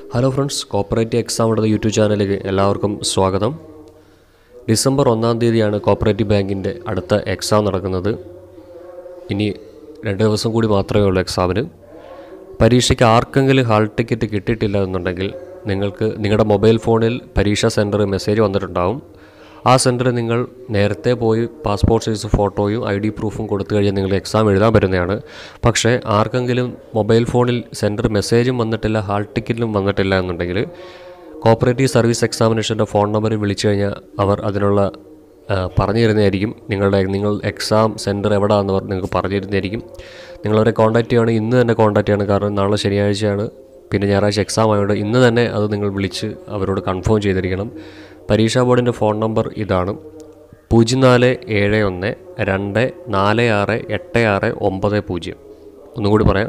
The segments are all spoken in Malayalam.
ഹലോ ഫ്രണ്ട്സ്, കോപ്പറേറ്റീവ് എക്സാമിൻ്റെ യൂട്യൂബ് ചാനലിലേക്ക് എല്ലാവർക്കും സ്വാഗതം. ഡിസംബർ 1 തീയതിയാണ് കോപ്പറേറ്റീവ് ബാങ്കിൻ്റെ അടുത്ത എക്സാം നടക്കുന്നത്. ഇനി 2 ദിവസം കൂടി മാത്രമേ ഉള്ളൂ എക്സാമിന്. പരീക്ഷയ്ക്ക് ആർക്കെങ്കിലും ഹാൾ ടിക്കറ്റ് കിട്ടിയിട്ടില്ല എന്നുണ്ടെങ്കിൽ നിങ്ങൾക്ക് നിങ്ങളുടെ മൊബൈൽ ഫോണിൽ പരീക്ഷാ സെൻറ്റർ മെസ്സേജ് വന്നിട്ടുണ്ടാവും. ആ സെൻറ്ററിൽ നിങ്ങൾ നേരത്തെ പോയി പാസ്പോർട്ട് സൈസ് ഫോട്ടോയും ID പ്രൂഫും കൊടുത്തു കഴിഞ്ഞാൽ നിങ്ങൾ എക്സാം എഴുതാൻ പറ്റുന്നതാണ്. പക്ഷേ ആർക്കെങ്കിലും മൊബൈൽ ഫോണിൽ സെൻറ്റർ മെസ്സേജും വന്നിട്ടില്ല, ഹാൾ ടിക്കറ്റിലും വന്നിട്ടില്ല എന്നുണ്ടെങ്കിൽ കോപ്പറേറ്റീവ് സർവീസ് എക്സാമിനേഷൻ്റെ ഫോൺ നമ്പറിൽ വിളിച്ചു കഴിഞ്ഞാൽ അവർ അതിനുള്ള പറഞ്ഞു തരുന്നതായിരിക്കും. നിങ്ങൾ എക്സാം സെൻറ്റർ എവിടെയാണെന്ന് നിങ്ങൾക്ക് പറഞ്ഞു തരുന്നതായിരിക്കും. നിങ്ങളവരെ കോൺടാക്റ്റ് ചെയ്യുകയാണെങ്കിൽ ഇന്ന് തന്നെ കോൺടാക്റ്റ് ചെയ്യണം. കാരണം നാളെ ശനിയാഴ്ചയാണ്, പിന്നെ ഞായറാഴ്ച എക്സാം ആയതുകൊണ്ട് ഇന്ന് തന്നെ അത് നിങ്ങൾ വിളിച്ച് അവരോട് കൺഫേം ചെയ്തിരിക്കണം. പരീക്ഷാ ബോർഡിൻ്റെ ഫോൺ നമ്പർ ഇതാണ്: 0471246860. ഒന്നുകൂടി പറയാം,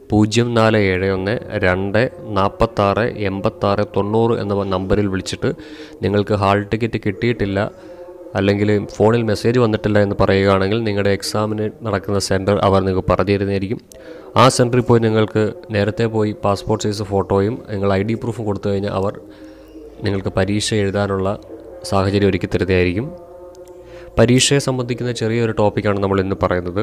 047124468690 എന്ന നമ്പറിൽ വിളിച്ചിട്ട് നിങ്ങൾക്ക് ഹാൾ ടിക്കറ്റ് കിട്ടിയിട്ടില്ല അല്ലെങ്കിൽ ഫോണിൽ മെസ്സേജ് വന്നിട്ടില്ല എന്ന് പറയുകയാണെങ്കിൽ നിങ്ങളുടെ എക്സാമിന് നടക്കുന്ന സെൻറ്റർ അവർ നിങ്ങൾക്ക് പറഞ്ഞു തരുന്നതായിരിക്കും. ആ സെൻറ്ററിൽ പോയി നിങ്ങൾക്ക് നേരത്തെ പോയി പാസ്പോർട്ട് സൈസ് ഫോട്ടോയും നിങ്ങൾ ID പ്രൂഫും കൊടുത്തു കഴിഞ്ഞാൽ അവർ നിങ്ങൾക്ക് പരീക്ഷ എഴുതാനുള്ള സാഹചര്യം ഒരുക്കി തരുന്നതായിരിക്കും. പരീക്ഷയെ സംബന്ധിക്കുന്ന ചെറിയൊരു ടോപ്പിക്കാണ് നമ്മൾ ഇന്ന് പറയുന്നത്.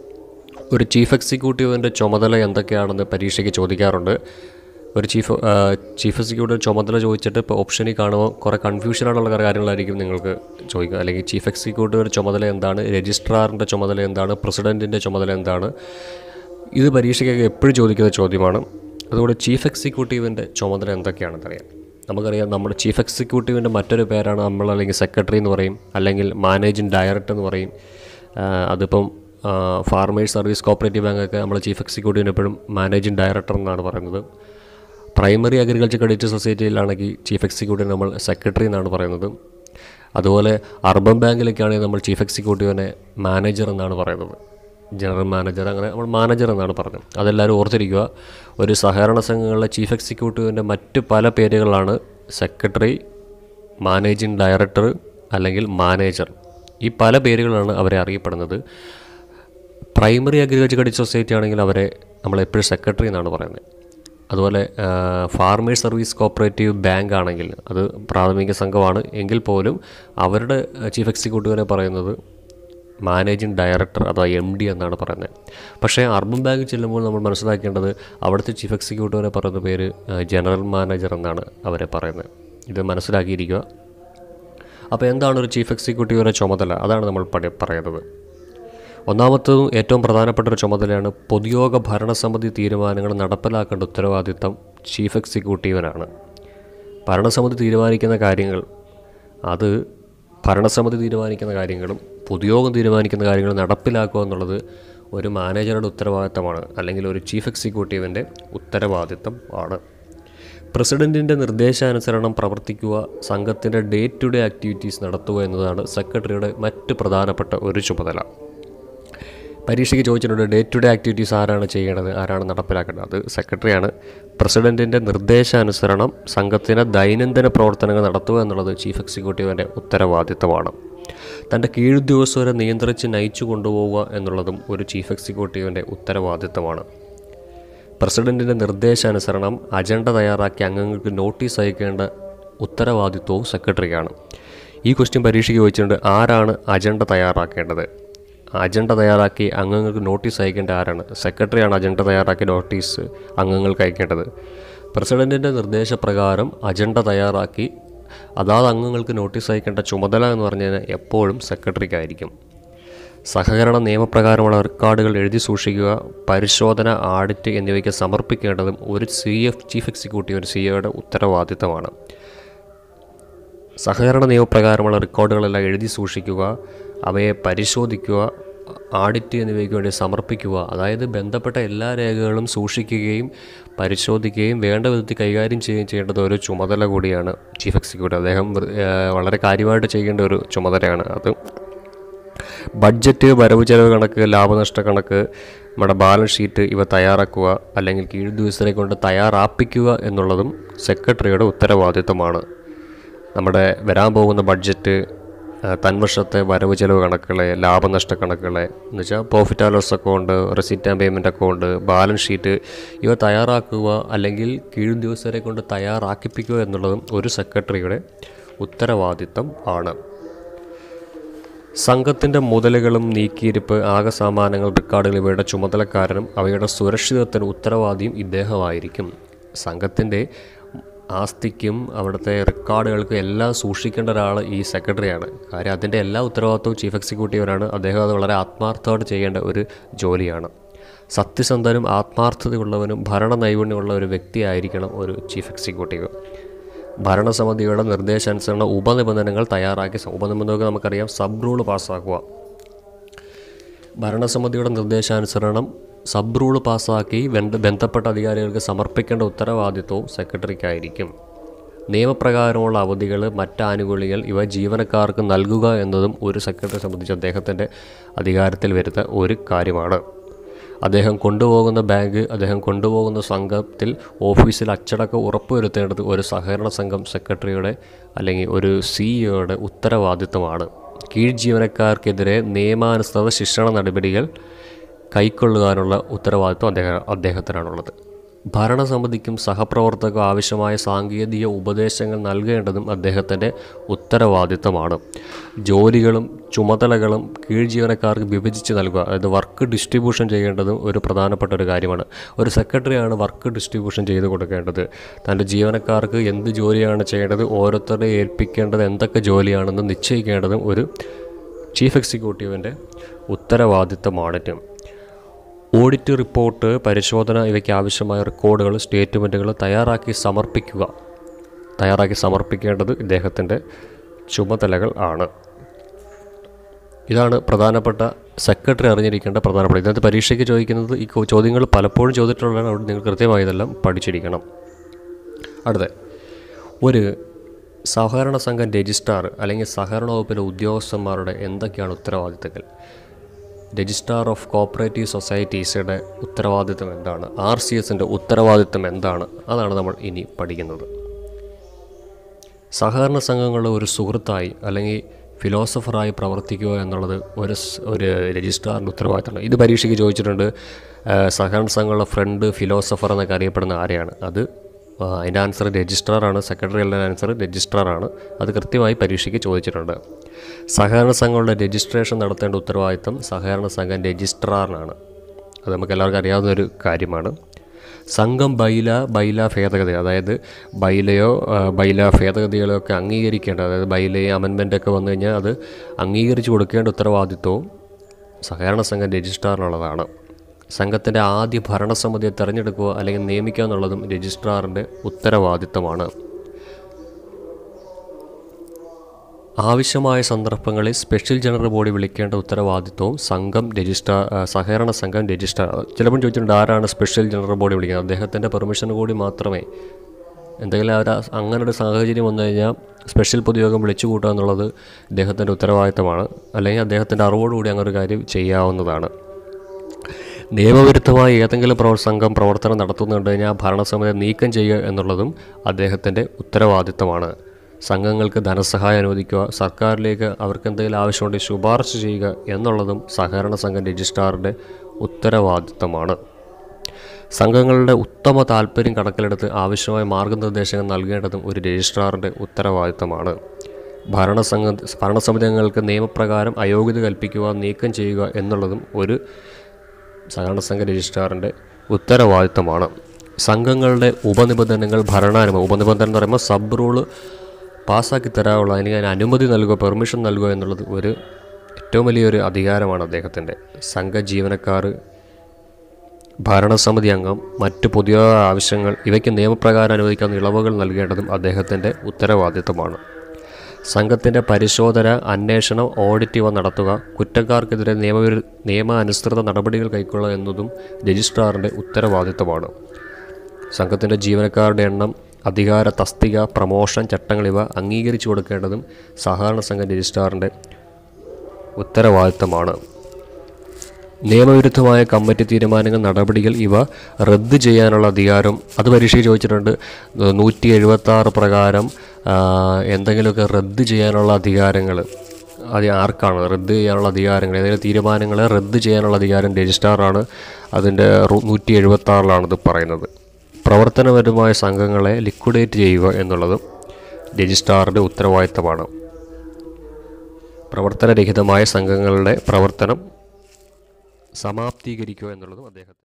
ഒരു ചീഫ് എക്സിക്യൂട്ടീവിൻ്റെ ചുമതല എന്തൊക്കെയാണെന്ന് പരീക്ഷയ്ക്ക് ചോദിക്കാറുണ്ട്. ഒരു ചീഫ് എക്സിക്യൂട്ടീവ് ചുമതല ചോദിച്ചിട്ട് ഇപ്പോൾ ഓപ്ഷനിൽ കാണുമ്പോൾ കുറേ കൺഫ്യൂഷനായിട്ടുള്ള കാര്യങ്ങളായിരിക്കും നിങ്ങൾക്ക് ചോദിക്കുക. അല്ലെങ്കിൽ ചീഫ് എക്സിക്യൂട്ടീവിൻ്റെ ചുമതല എന്താണ്, രജിസ്ട്രാറിൻ്റെ ചുമതല എന്താണ്, പ്രസിഡൻറ്റിൻ്റെ ചുമതല എന്താണ്, ഇത് പരീക്ഷയ്ക്കൊക്കെ എപ്പോഴും ചോദിക്കുന്ന ചോദ്യമാണ്. അതുകൊണ്ട് ചീഫ് എക്സിക്യൂട്ടീവിൻ്റെ ചുമതല എന്തൊക്കെയാണെന്നറിയാം. നമുക്കറിയാം, നമ്മുടെ ചീഫ് എക്സിക്യൂട്ടീവിൻ്റെ മറ്റൊരു പേരാണ് നമ്മൾ അല്ലെങ്കിൽ സെക്രട്ടറി എന്ന് പറയും, അല്ലെങ്കിൽ മാനേജിങ് ഡയറക്ടർ എന്ന് പറയും. അതിപ്പം ഫാർമേഴ്സ് സർവീസ് കോപ്പറേറ്റീവ് ബാങ്കൊക്കെ നമ്മൾ ചീഫ് എക്സിക്യൂട്ടീവിന് എപ്പോഴും മാനേജിങ് ഡയറക്ടർ എന്നാണ് പറയുന്നത്. പ്രൈമറി അഗ്രികൾച്ചർ ക്രെഡിറ്റ് സൊസൈറ്റിയിലാണെങ്കിൽ ചീഫ് എക്സിക്യൂട്ടീവ് നമ്മൾ സെക്രട്ടറി എന്നാണ് പറയുന്നത്. അതുപോലെ അർബൻ ബാങ്കിലൊക്കെയാണെങ്കിൽ നമ്മൾ ചീഫ് എക്സിക്യൂട്ടീവിനെ മാനേജർ എന്നാണ് പറയുന്നത്, ജനറൽ മാനേജർ, അങ്ങനെ നമ്മൾ മാനേജർ എന്നാണ് പറഞ്ഞത്. അതെല്ലാവരും ഓർത്തിരിക്കുക. ഒരു സഹകരണ സംഘങ്ങളിലെ ചീഫ് എക്സിക്യൂട്ടീവിൻ്റെ മറ്റ് പല പേരുകളാണ് സെക്രട്ടറി, മാനേജിങ് ഡയറക്ടർ അല്ലെങ്കിൽ മാനേജർ. ഈ പല പേരുകളാണ് അവരെ അറിയപ്പെടുന്നത്. പ്രൈമറി അഗ്രികൾച്ചർ ക്രെഡിറ്റ് സൊസൈറ്റി ആണെങ്കിൽ അവരെ നമ്മളെപ്പോഴും സെക്രട്ടറി എന്നാണ് പറയുന്നത്. അതുപോലെ ഫാർമേഴ്സ് സർവീസ് കോപ്പറേറ്റീവ് ബാങ്ക് ആണെങ്കിൽ അത് പ്രാഥമിക സംഘമാണ് എങ്കിൽ പോലും അവരുടെ ചീഫ് എക്സിക്യൂട്ടീവിനെ പറയുന്നത് മാനേജിങ് ഡയറക്ടർ അഥവാ MD എന്നാണ് പറയുന്നത്. പക്ഷേ അർബൻ ബാങ്ക് ചെല്ലുമ്പോൾ നമ്മൾ മനസ്സിലാക്കേണ്ടത് അവിടുത്തെ ചീഫ് എക്സിക്യൂട്ടീവിനെ പറയുന്ന പേര് ജനറൽ മാനേജർ എന്നാണ് അവരെ പറയുന്നത്. ഇത് മനസ്സിലാക്കിയിരിക്കുക. അപ്പോൾ എന്താണ് ഒരു ചീഫ് എക്സിക്യൂട്ടീവിൻ്റെ ചുമതല? അതാണ് നമ്മൾ പറയുന്നത്. ഒന്നാമത്തതും ഏറ്റവും പ്രധാനപ്പെട്ട ഒരു ചുമതലയാണ് പൊതുയോഗ ഭരണസമിതി തീരുമാനങ്ങൾ നടപ്പിലാക്കേണ്ട ഉത്തരവാദിത്തം ചീഫ് എക്സിക്യൂട്ടീവിനാണ്. ഭരണസമിതി തീരുമാനിക്കുന്ന കാര്യങ്ങൾ, അത് ഭരണസമിതി തീരുമാനിക്കുന്ന കാര്യങ്ങളും പൊതുയോഗം തീരുമാനിക്കുന്ന കാര്യങ്ങൾ നടപ്പിലാക്കുക എന്നുള്ളത് ഒരു മാനേജറുടെ ഉത്തരവാദിത്തമാണ്, അല്ലെങ്കിൽ ഒരു ചീഫ് എക്സിക്യൂട്ടീവിൻ്റെ ഉത്തരവാദിത്തം ആണ്. പ്രസിഡൻറ്റിൻ്റെ നിർദ്ദേശാനുസരണം പ്രവർത്തിക്കുക, സംഘത്തിൻ്റെ ഡേ ടു ഡേ ആക്ടിവിറ്റീസ് നടത്തുക എന്നതാണ് സെക്രട്ടറിയുടെ മറ്റ് പ്രധാനപ്പെട്ട ഒരു ചുമതല. പരീക്ഷയ്ക്ക് ചോദിച്ചിട്ടുണ്ട്, ഡേ ടു ഡേ ആക്ടിവിറ്റീസ് ആരാണ് ചെയ്യേണ്ടത്, ആരാണ് നടപ്പിലാക്കേണ്ടത്? അത് സെക്രട്ടറിയാണ്. പ്രസിഡൻറ്റിൻ്റെ നിർദ്ദേശാനുസരണം സംഘത്തിൻ്റെ ദൈനംദിന പ്രവർത്തനങ്ങൾ നടത്തുക എന്നുള്ളത് ചീഫ് എക്സിക്യൂട്ടീവിൻ്റെ ഉത്തരവാദിത്തമാണ്. തൻ്റെ കീഴുദ്യോഗസ്ഥരെ നിയന്ത്രിച്ച് നയിച്ചു കൊണ്ടുപോവുക എന്നുള്ളതും ഒരു ചീഫ് എക്സിക്യൂട്ടീവിൻ്റെ ഉത്തരവാദിത്തമാണ്. പ്രസിഡൻറ്റിൻ്റെ നിർദ്ദേശാനുസരണം അജണ്ട തയ്യാറാക്കി അംഗങ്ങൾക്ക് നോട്ടീസ് അയക്കേണ്ട ഉത്തരവാദിത്വവും സെക്രട്ടറിയാണ്. ഈ ക്വസ്റ്റ്യൻ പരീക്ഷയ്ക്ക് ചോദിച്ചിട്ടുണ്ട്, ആരാണ് അജണ്ട തയ്യാറാക്കേണ്ടത്? അജണ്ട തയ്യാറാക്കി അംഗങ്ങൾക്ക് നോട്ടീസ് അയക്കേണ്ട ആരാണ്? സെക്രട്ടറിയാണ് അജണ്ട തയ്യാറാക്കി നോട്ടീസ് അംഗങ്ങൾക്ക് അയക്കേണ്ടത്. പ്രസിഡൻറ്റിൻ്റെ നിർദ്ദേശപ്രകാരം അജണ്ട തയ്യാറാക്കി അതാത് അംഗങ്ങൾക്ക് നോട്ടീസ് അയക്കേണ്ട ചുമതല എന്ന് പറഞ്ഞു കഴിഞ്ഞാൽ എപ്പോഴും സെക്രട്ടറിക്കായിരിക്കും. സഹകരണ നിയമപ്രകാരമുള്ള റെക്കോർഡുകൾ എഴുതി സൂക്ഷിക്കുക, പരിശോധന, ആഡിറ്റ് എന്നിവയ്ക്ക് സമർപ്പിക്കേണ്ടതും ഒരു ചീഫ് എക്സിക്യൂട്ടീവ് CEOയുടെ ഉത്തരവാദിത്തമാണ്. സഹകരണ നിയമപ്രകാരമുള്ള റെക്കോർഡുകളെല്ലാം എഴുതി സൂക്ഷിക്കുക, അവയെ പരിശോധിക്കുക, ആഡിറ്റ് എന്നിവയ്ക്ക് വേണ്ടി സമർപ്പിക്കുക. അതായത് ബന്ധപ്പെട്ട എല്ലാ രേഖകളും സൂക്ഷിക്കുകയും പരിശോധിക്കുകയും വേണ്ട വിധത്തിൽ കൈകാര്യം ചെയ്യുകയും ചെയ്യേണ്ടത് ഒരു ചുമതല കൂടിയാണ് ചീഫ് എക്സിക്യൂട്ടീവ്. അദ്ദേഹം വളരെ കാര്യമായിട്ട് ചെയ്യേണ്ട ഒരു ചുമതലയാണ് അത്. ബഡ്ജറ്റ്, വരവ് ചെലവ് കണക്ക്, ലാഭനഷ്ട കണക്ക്, നമ്മുടെ ബാലൻസ് ഷീറ്റ് ഇവ തയ്യാറാക്കുക അല്ലെങ്കിൽ കീഴുദ്യോഗസ്ഥരെ കൊണ്ട് തയ്യാറാപ്പിക്കുക എന്നുള്ളതും സെക്രട്ടറിയുടെ ഉത്തരവാദിത്തമാണ്. നമ്മുടെ വരാൻ പോകുന്ന ബഡ്ജറ്റ്, തൻവർഷത്തെ വരവ് ചെലവ് കണക്കുകളെ, ലാഭനഷ്ട കണക്കുകളെ എന്ന് വെച്ചാൽ profit and loss account, receipt and payment account, balance sheet ഇവ തയ്യാറാക്കുക അല്ലെങ്കിൽ കീഴുദ്യോഗസ്ഥരെ കൊണ്ട് തയ്യാറാക്കിപ്പിക്കുക എന്നുള്ളതും ഒരു സെക്രട്ടറിയുടെ ഉത്തരവാദിത്തം ആണ്. സംഘത്തിൻ്റെ മുതലുകളും നീക്കിയിരിപ്പ്, ആകെ സാമാനങ്ങൾ, റെക്കോർഡുകൾ ഇവയുടെ ചുമതലക്കാരനും അവയുടെ സുരക്ഷിതത്വത്തിന് ഉത്തരവാദിയും ഇദ്ദേഹമായിരിക്കും. സംഘത്തിൻ്റെ ആസ്തിക്കും അവിടുത്തെ റെക്കോർഡുകൾക്കും എല്ലാം സൂക്ഷിക്കേണ്ട ഒരാൾ ഈ സെക്രട്ടറിയാണ്. കാര്യം അതിൻ്റെ എല്ലാ ഉത്തരവാദിത്വവും ചീഫ് എക്സിക്യൂട്ടീവിനാണ്. അദ്ദേഹം അത് വളരെ ആത്മാർത്ഥത്തോടെ ചെയ്യേണ്ട ഒരു ജോലിയാണ്. സത്യസന്ധനും ആത്മാർത്ഥതയുള്ളവനും ഭരണ നൈപുണ്യമുള്ള ഒരു വ്യക്തിയായിരിക്കണം ഒരു ചീഫ് എക്സിക്യൂട്ടീവ്. ഭരണസമിതിയുടെ നിർദ്ദേശാനുസരണ ഉപനിബന്ധനകൾ തയ്യാറാക്കി, ഉപനിബന്ധനങ്ങൾ നമുക്കറിയാം സബ് റൂൾ പാസ്സാക്കുക. ഭരണസമിതിയുടെ നിർദ്ദേശാനുസരണം സബ് റൂൾ പാസ്സാക്കി ബന്ധപ്പെട്ട അധികാരികൾക്ക് സമർപ്പിക്കേണ്ട ഉത്തരവാദിത്വവും സെക്രട്ടറിക്കായിരിക്കും. നിയമപ്രകാരമുള്ള അവധികൾ, മറ്റ് ആനുകൂല്യങ്ങൾ ഇവ ജീവനക്കാർക്ക് നൽകുക എന്നതും ഒരു സെക്രട്ടറിയെ സംബന്ധിച്ച് അദ്ദേഹത്തിൻ്റെ അധികാരത്തിൽ വരുന്ന ഒരു കാര്യമാണ്. അദ്ദേഹം കൊണ്ടുപോകുന്ന ബാഗ്, അദ്ദേഹം കൊണ്ടുപോകുന്ന സംഘത്തിൽ ഓഫീസിൽ അച്ചടക്കം ഉറപ്പുവരുത്തേണ്ടത് ഒരു സഹകരണ സംഘം സെക്രട്ടറിയുടെ അല്ലെങ്കിൽ ഒരു സിഇഒയുടെ ഉത്തരവാദിത്തമാണ്. കീഴ് ജീവനക്കാർക്കെതിരെ നിയമാനുസൃത ശിക്ഷണ നടപടികൾ കൈക്കൊള്ളുവാനുള്ള ഉത്തരവാദിത്വം അദ്ദേഹത്തിനാണുള്ളത്. ഭരണസമിതിക്കും സഹപ്രവർത്തകർക്കും ആവശ്യമായ സാങ്കേതിക ഉപദേശങ്ങൾ നൽകേണ്ടതും അദ്ദേഹത്തിൻ്റെ ഉത്തരവാദിത്തമാണ്. ജോലികളും ചുമതലകളും കീഴ് ജീവനക്കാർക്ക് വിഭജിച്ച് നൽകുക, അതായത് വർക്ക് ഡിസ്ട്രിബ്യൂഷൻ ചെയ്യേണ്ടതും ഒരു പ്രധാനപ്പെട്ട ഒരു കാര്യമാണ്. ഒരു സെക്രട്ടറിയാണ് വർക്ക് ഡിസ്ട്രിബ്യൂഷൻ ചെയ്ത് കൊടുക്കേണ്ടത്. തൻ്റെ ജീവനക്കാർക്ക് എന്ത് ജോലിയാണ് ചെയ്യേണ്ടത്, ഓരോരുത്തരെ ഏൽപ്പിക്കേണ്ടത് എന്തൊക്കെ ജോലിയാണെന്ന് നിശ്ചയിക്കേണ്ടതും ഒരു ചീഫ് എക്സിക്യൂട്ടീവിൻ്റെ ഉത്തരവാദിത്തമാണ്. ഓഡിറ്റ് റിപ്പോർട്ട്, പരിശോധന ഇവയ്ക്ക് ആവശ്യമായ റെക്കോർഡുകൾ, സ്റ്റേറ്റ്മെൻറ്റുകൾ തയ്യാറാക്കി സമർപ്പിക്കേണ്ടത് ഇദ്ദേഹത്തിൻ്റെ ചുമതലകൾ ആണ്. ഇതാണ് പ്രധാനപ്പെട്ട സെക്രട്ടറി അറിഞ്ഞിരിക്കേണ്ട പ്രധാനപ്പെട്ട. ഇതിനകത്ത് പരീക്ഷയ്ക്ക് ചോദിക്കുന്നത് ഈ ചോദ്യങ്ങൾ പലപ്പോഴും ചോദിച്ചിട്ടുള്ളതാണ്. അവിടെ നിങ്ങൾ കൃത്യമായി ഇതെല്ലാം പഠിച്ചിരിക്കണം. അടുത്ത ഒരു സഹകരണ സംഘം രജിസ്ട്രാർ അല്ലെങ്കിൽ സഹകരണ വകുപ്പിലെ ഉദ്യോഗസ്ഥന്മാരുടെ എന്തൊക്കെയാണ് ഉത്തരവാദിത്തങ്ങൾ? രജിസ്ട്രാർ ഓഫ് കോപ്പറേറ്റീവ് സൊസൈറ്റീസിൻ്റെ ഉത്തരവാദിത്തം എന്താണ്? RCSൻ്റെ ഉത്തരവാദിത്തം എന്താണ്? അതാണ് നമ്മൾ ഇനി പഠിക്കുന്നത്. സഹകരണ സംഘങ്ങളുടെ ഒരു സുഹൃത്തായി അല്ലെങ്കിൽ ഫിലോസഫറായി പ്രവർത്തിക്കുക എന്നുള്ളത് ഒരു രജിസ്ട്രാറിൻ്റെ ഉത്തരവാദിത്തമാണ്. ഇത് പരീക്ഷയ്ക്ക് ചോദിച്ചിട്ടുണ്ട്. സഹകരണ സംഘങ്ങളുടെ ഫ്രണ്ട്, ഫിലോസഫർ എന്നൊക്കെ അറിയപ്പെടുന്ന ആരെയാണ്? അത് അതിൻ്റെ ആൻസർ രജിസ്ട്രാറാണ്. സെക്രട്ടറി അല്ല, ആൻസർ രജിസ്ട്രാറാണ്. അത് കൃത്യമായി പരീക്ഷയ്ക്ക് ചോദിച്ചിട്ടുണ്ട്. സഹകരണ സംഘങ്ങളുടെ രജിസ്ട്രേഷൻ നടത്തേണ്ട ഉത്തരവാദിത്തം സഹകരണ സംഘം രജിസ്ട്രാറിനാണ്. അത് നമുക്ക് എല്ലാവർക്കും അറിയാവുന്നൊരു കാര്യമാണ്. സംഘം ബൈല ഭേദഗതി, അതായത് ബൈല ഭേദഗതികളോ ഒക്കെ അംഗീകരിക്കേണ്ട, അതായത് ബൈലയും അമെൻമെൻറ്റൊക്കെ വന്നു കഴിഞ്ഞാൽ അത് അംഗീകരിച്ച് കൊടുക്കേണ്ട ഉത്തരവാദിത്വവും സഹകരണ സംഘം രജിസ്ട്രാറിനുള്ളതാണ്. സംഘത്തിൻ്റെ ആദ്യ ഭരണസമിതിയെ തിരഞ്ഞെടുക്കുക അല്ലെങ്കിൽ നിയമിക്കുക എന്നുള്ളതും രജിസ്ട്രാറിൻ്റെ ഉത്തരവാദിത്തമാണ്. ആവശ്യമായ സന്ദർഭങ്ങളിൽ സ്പെഷ്യൽ ജനറൽ ബോഡി വിളിക്കേണ്ട ഉത്തരവാദിത്വവും സഹകരണ സംഘം രജിസ്ട്രാർ. ചിലപ്പോൾ ചോദിച്ചിട്ടുണ്ട് ആരാണ് സ്പെഷ്യൽ ജനറൽ ബോഡി വിളിക്കുന്നത്? അദ്ദേഹത്തിൻ്റെ പെർമിഷൻ കൂടി മാത്രമേ, എന്തെങ്കിലും അങ്ങനെ ഒരു സാഹചര്യം വന്നു കഴിഞ്ഞാൽ സ്പെഷ്യൽ പൊതുയോഗം വിളിച്ചു കൂട്ടുക എന്നുള്ളത് അദ്ദേഹത്തിൻ്റെ ഉത്തരവാദിത്തമാണ്. അല്ലെങ്കിൽ അദ്ദേഹത്തിൻ്റെ അറിവോടുകൂടി അങ്ങനെ ഒരു കാര്യം ചെയ്യാവുന്നതാണ്. നിയമവിരുദ്ധമായി ഏതെങ്കിലും സംഘം പ്രവർത്തനം നടത്തുന്നുണ്ട് കഴിഞ്ഞാൽ ഭരണസമിതി നീക്കം ചെയ്യുക എന്നുള്ളതും അദ്ദേഹത്തിൻ്റെ ഉത്തരവാദിത്തമാണ്. സംഘങ്ങൾക്ക് ധനസഹായം അനുവദിക്കുക, സർക്കാരിലേക്ക് അവർക്ക് എന്തെങ്കിലും ആവശ്യമുണ്ടെങ്കിൽ ശുപാർശ ചെയ്യുക എന്നുള്ളതും സഹകരണ സംഘം രജിസ്ട്രാറിൻ്റെ ഉത്തരവാദിത്തമാണ്. സംഘങ്ങളുടെ ഉത്തമ താൽപ്പര്യം കണക്കിലെടുത്ത് മാർഗനിർദ്ദേശങ്ങൾ നൽകേണ്ടതും ഒരു രജിസ്ട്രാറിൻ്റെ ഉത്തരവാദിത്തമാണ്. ഭരണസമിതി അംഗങ്ങൾക്ക് നിയമപ്രകാരം അയോഗ്യത കൽപ്പിക്കുക, നീക്കം ചെയ്യുക എന്നുള്ളതും ഒരു സഹകരണ സംഘ രജിസ്ട്രാറിൻ്റെ ഉത്തരവാദിത്തമാണ്. സംഘങ്ങളുടെ ഉപനിബന്ധനകൾ ഉപനിബന്ധനം എന്ന് പറയുമ്പോൾ സബ് റൂള് പാസ്സാക്കി തരാനുള്ള, അതിന് അനുമതി നൽകുക, പെർമിഷൻ നൽകുക എന്നുള്ളത് ഏറ്റവും വലിയൊരു അധികാരമാണ് അദ്ദേഹത്തിൻ്റെ. സംഘ ജീവനക്കാർ, ഭരണസമിതി അംഗം, മറ്റ് പുതിയ ആവശ്യങ്ങൾ ഇവയ്ക്ക് നിയമപ്രകാരം അനുവദിക്കാവുന്ന ഇളവുകൾ നൽകേണ്ടതും അദ്ദേഹത്തിൻ്റെ ഉത്തരവാദിത്തമാണ്. സംഘത്തിൻ്റെ പരിശോധന, അന്വേഷണം, ഓഡിറ്റ് ഇവ നടത്തുക, കുറ്റക്കാർക്കെതിരെ നിയമാനുസൃത നടപടികൾ കൈക്കൊള്ളുക എന്നതും രജിസ്ട്രാറിൻ്റെ ഉത്തരവാദിത്തമാണ്. സംഘത്തിൻ്റെ ജീവനക്കാരുടെ എണ്ണം, അധികാര, തസ്തിക, പ്രമോഷൻ, ചട്ടങ്ങൾ ഇവ അംഗീകരിച്ചു കൊടുക്കേണ്ടതും സഹകരണ സംഘം രജിസ്ട്രാറിൻ്റെ ഉത്തരവാദിത്തമാണ്. നിയമവിരുദ്ധമായ കമ്മിറ്റി തീരുമാനങ്ങൾ, നടപടികൾ ഇവ റദ്ദ് ചെയ്യാനുള്ള അധികാരം അത് പരീക്ഷയ്ക്ക് ചോദിച്ചിട്ടുണ്ട്. 176 പ്രകാരം എന്തെങ്കിലുമൊക്കെ റദ്ദ് ചെയ്യാനുള്ള അധികാരങ്ങൾ അത് ആർക്കാണ് റദ്ദ് ചെയ്യാനുള്ള അധികാരങ്ങൾ, ഏതെങ്കിലും തീരുമാനങ്ങളെ റദ്ദ് ചെയ്യാനുള്ള അധികാരം രജിസ്ട്രാറാണ്. അതിൻ്റെ 176 ഇത് പറയുന്നത്. പ്രവർത്തനപരമായ സംഘങ്ങളെ ലിക്വിഡേറ്റ് ചെയ്യുക എന്നുള്ളതും രജിസ്ട്രാറിൻ്റെ ഉത്തരവാദിത്തമാണ്. പ്രവർത്തനരഹിതമായ സംഘങ്ങളുടെ പ്രവർത്തനം സമാപ്തീകരിക്കുക എന്നുള്ളതും അദ്ദേഹം